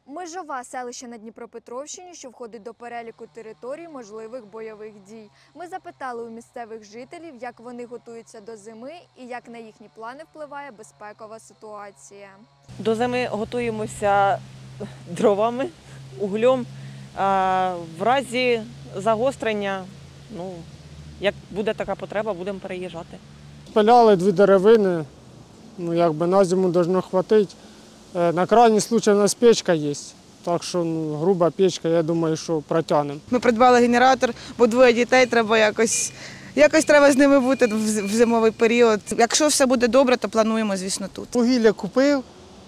Межова селище на Дніпропетровщині, що входить до переліку територій можливих бойових дій. Ми запитали у місцевих жителів, як вони готуються до зими і як на їхні плани впливає безпекова ситуація. До зими готуємося дровами, углем. А в разі загострення, як буде така потреба, будемо переїжджати. Пиляли 2 деревини, на зиму должно хватити. На крайній случай у нас печка є, так що груба печка, я думаю, що протягнемо. Ми придбали генератор, бо 2 дітей, треба якось треба з ними бути в зимовий період. Якщо все буде добре, то плануємо, звісно, тут. Вугілля купив,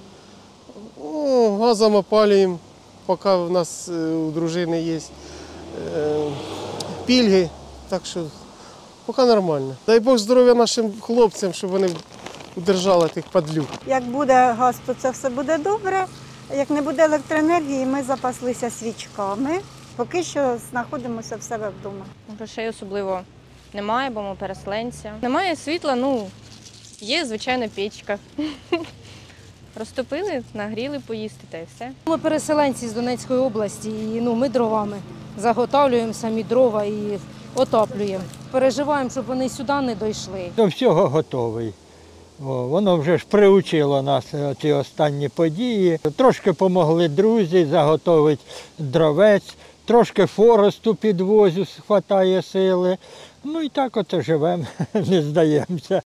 газом опалюємо, поки в нас у дружини є пільги, так що поки нормально. Дай Бог здоров'я нашим хлопцям, щоб вони удержали тих падлюк. Як буде газ, то це все буде добре. Як не буде електроенергії, ми запаслися свічками. Поки що знаходимося в себе вдома. Грошей особливо немає, бо ми переселенці. Немає світла, є, звичайно, печка. Розтопили, нагріли поїсти та й все. Ми переселенці з Донецької області, і ми дровами заготовлюємо самі дрова і отоплюємо. Переживаємо, щоб вони сюди не дійшли. До всього готовий. Воно вже ж приучило нас ці останні події. Трошки допомогли друзі заготовити дровець, трошки форосту підвозю, вистачає сили. І так живемо, не здаємося.